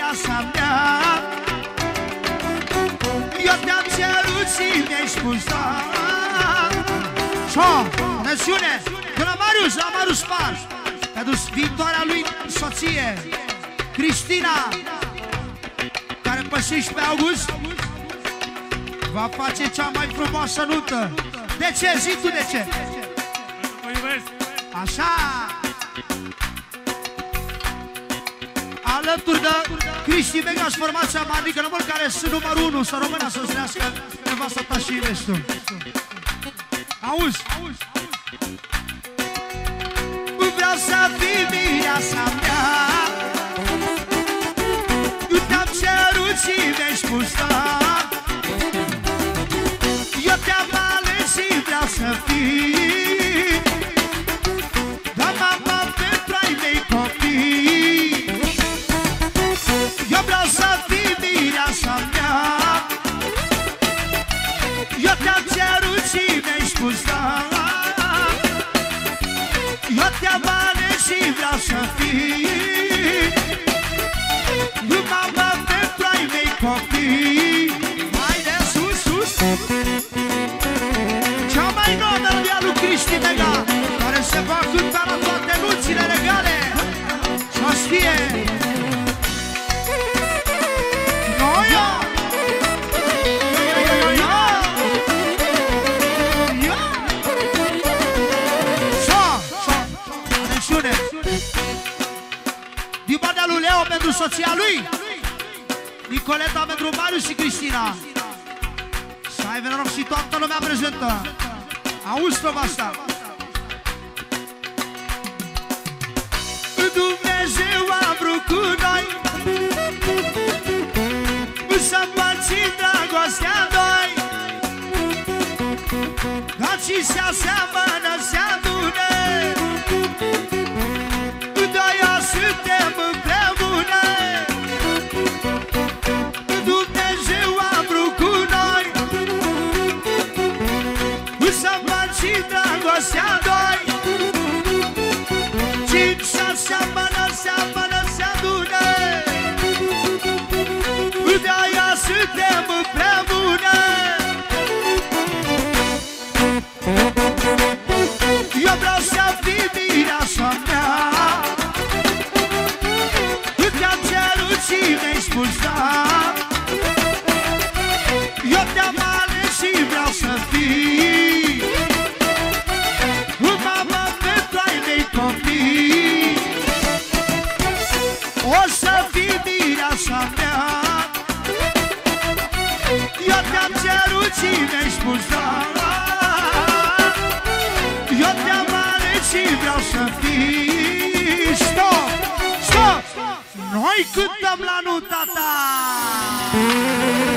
mireasa mea. Eu te-am cerut și mi-ai spus da. Și-o, atențiune, de la Marius Spar, a dus viitoarea lui soție, Cristina, care pe 16 august va face cea mai frumoasă nuntă. De ce? Zi tu de ce? Mă iubesc. Așa. Alături de Cristi Vegas, formația Manică Nămăl, care sunt numărul 1, să rămână să zrească nevasta ta și restul. Auzi? Vreau să fii mireasa mea. Eu te-am cerut și mi-ai spus da. Eu te-am ales și vreau să fii da, mama, pentru ai mei copii. Eu vreau să fii mireasa mea. Eu te-am cerut și mi-ai spus da. Eu te-am ales și vreau să fii mama, pentru ai mei copii. Mai de sus, sus. Cea mai nouă melodie a lui Cristi Vega, care se va cânta la toate nunțile legale. Și-o știe Noia. Din partea lui Leo pentru soția lui, Nicoleta pentru Marius și Cristina. Să ai noroc și toată lumea prezentă. Auzi treaba asta. Dumnezeu a vrut cu noi să împărțim dragostea doi, dar și se aseamănă, se adună. Doi suntem împreună. Dumnezeu a vrut cu noi să împărțim dragostea doi. Cine se aseamănă, seamănă, se adună. De-aia suntem împreună. Eu vreau să fii mireasa mea. Te-am cerut și mi-ai spus da. Eu te-am ales și vreau să fii mama, pentru ai mei copii. O să fii mireasa mea. Eu te-am cerut și mi-ai spus da. Eu te-am ales și vreau să fii. Stop! Stop! Noi cântăm la nunta ta!